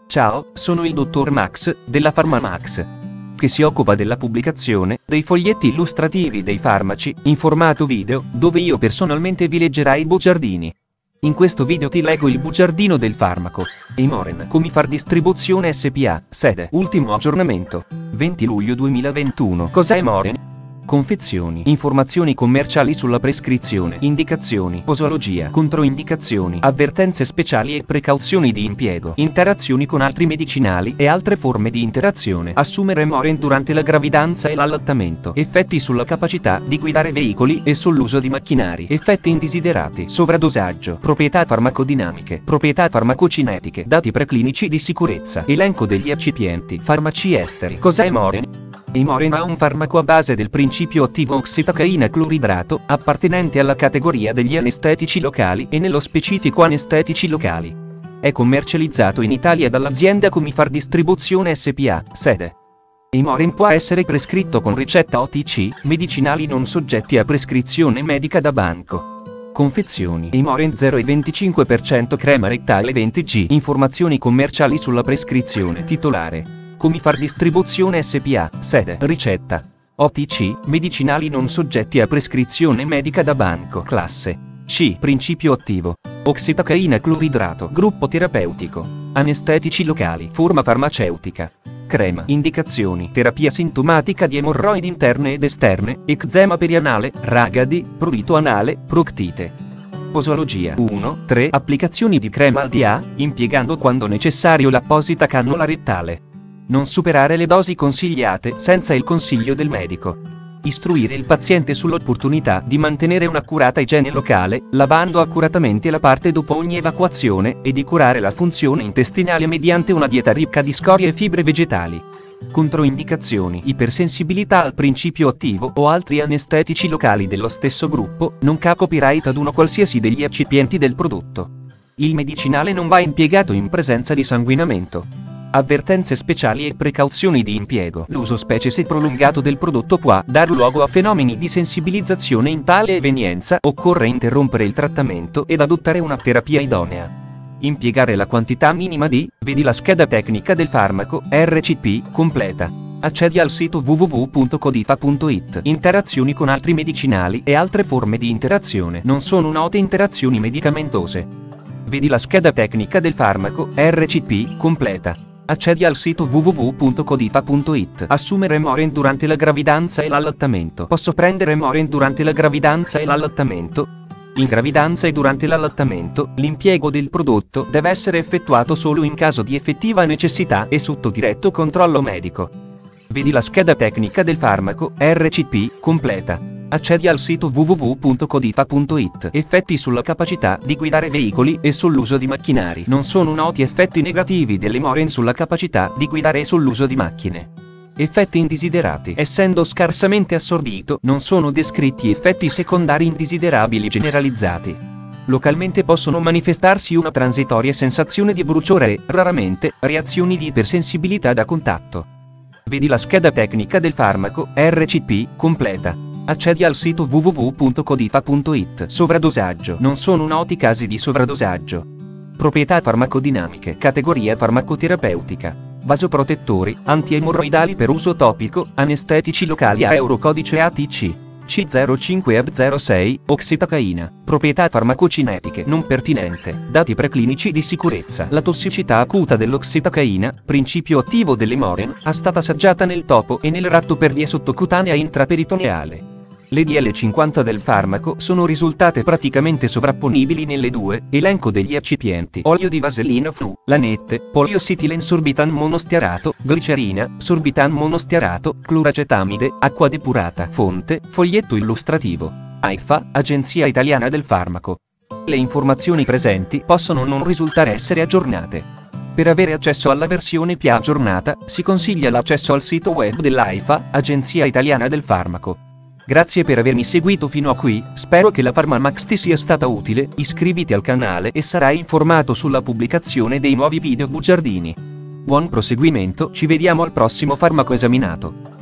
Ciao, sono il dottor Max, della PharmaMax, che si occupa della pubblicazione dei foglietti illustrativi dei farmaci, in formato video, dove io personalmente vi leggerai i bugiardini. In questo video ti leggo il bugiardino del farmaco Emoren Comifar Distribuzione SPA, sede, ultimo aggiornamento, 20 luglio 2021. Cos'è Emoren? Confezioni, informazioni commerciali sulla prescrizione, indicazioni, posologia, controindicazioni, avvertenze speciali e precauzioni di impiego, interazioni con altri medicinali e altre forme di interazione. Assumere Emoren durante la gravidanza e l'allattamento. Effetti sulla capacità di guidare veicoli e sull'uso di macchinari. Effetti indesiderati. Sovradosaggio. Proprietà farmacodinamiche. Proprietà farmacocinetiche. Dati preclinici di sicurezza. Elenco degli eccipienti. Farmaci esteri. Cos'è Emoren? Emoren è un farmaco a base del principio attivo oxitocaina cloridrato, appartenente alla categoria degli anestetici locali e nello specifico anestetici locali. È commercializzato in Italia dall'azienda Comifar Distribuzione SPA, sede. Emoren può essere prescritto con ricetta OTC, medicinali non soggetti a prescrizione medica da banco. Confezioni: Emoren 0,25% crema rettale 20g. Informazioni commerciali sulla prescrizione. Titolare: Comifar Distribuzione SPA, sede. Ricetta: OTC, medicinali non soggetti a prescrizione medica da banco. Classe C. Principio attivo oxitocaina cloridrato. Gruppo terapeutico: anestetici locali. Forma farmaceutica: crema. Indicazioni: terapia sintomatica di emorroidi interne ed esterne, eczema perianale, ragadi, prurito anale, proctite. Posologia: 1-3 applicazioni di crema al DA, impiegando quando necessario l'apposita cannula rettale. Non superare le dosi consigliate senza il consiglio del medico. Istruire il paziente sull'opportunità di mantenere un'accurata igiene locale, lavando accuratamente la parte dopo ogni evacuazione, e di curare la funzione intestinale mediante una dieta ricca di scorie e fibre vegetali. Controindicazioni: ipersensibilità al principio attivo o altri anestetici locali dello stesso gruppo, nonché copyright ad uno qualsiasi degli eccipienti del prodotto. Il medicinale non va impiegato in presenza di sanguinamento. Avvertenze speciali e precauzioni di impiego. L'uso specie se prolungato del prodotto può dar luogo a fenomeni di sensibilizzazione. In tale evenienza occorre interrompere il trattamento ed adottare una terapia idonea. Impiegare la quantità minima di, vedi la scheda tecnica del farmaco, RCP, completa. Accedi al sito www.codifa.it. Interazioni con altri medicinali e altre forme di interazione. Non sono note interazioni medicamentose. Vedi la scheda tecnica del farmaco, RCP, completa. Accedi al sito www.codifa.it. Assumere Emoren durante la gravidanza e l'allattamento. Posso prendere Emoren durante la gravidanza e l'allattamento? In gravidanza e durante l'allattamento, l'impiego del prodotto deve essere effettuato solo in caso di effettiva necessità e sotto diretto controllo medico. Vedi la scheda tecnica del farmaco, RCP, completa. Accedi al sito www.codifa.it. Effetti sulla capacità di guidare veicoli e sull'uso di macchinari. Non sono noti effetti negativi dell'Emoren sulla capacità di guidare e sull'uso di macchine. Effetti indesiderati: essendo scarsamente assorbito, non sono descritti effetti secondari indesiderabili generalizzati. Localmente possono manifestarsi una transitoria sensazione di bruciore e, raramente, reazioni di ipersensibilità da contatto. Vedi la scheda tecnica del farmaco, RCP, completa. Accedi al sito www.codifa.it. Sovradosaggio: non sono noti casi di sovradosaggio. Proprietà farmacodinamiche. Categoria farmacoterapeutica: vasoprotettori, antiemorroidali per uso topico, anestetici locali a eurocodice ATC C05EB06, oxitocaina. Proprietà farmacocinetiche non pertinente. Dati preclinici di sicurezza. La tossicità acuta dell'oxitocaina, principio attivo dell'Emoren, è stata assaggiata nel topo e nel ratto per via sottocutanea intraperitoneale. Le DL50 del farmaco sono risultate praticamente sovrapponibili nelle due. Elenco degli eccipienti: olio di vasellino flu, lanette, poliositilen sorbitan monostiarato, glicerina, sorbitan monostiarato, cluracetamide, acqua depurata. Fonte: foglietto illustrativo. AIFA, Agenzia Italiana del Farmaco. Le informazioni presenti possono non risultare essere aggiornate. Per avere accesso alla versione più aggiornata, si consiglia l'accesso al sito web dell'AIFA, Agenzia Italiana del Farmaco. Grazie per avermi seguito fino a qui, spero che la PharmaMax ti sia stata utile. Iscriviti al canale e sarai informato sulla pubblicazione dei nuovi video bugiardini. Buon proseguimento, ci vediamo al prossimo farmaco esaminato.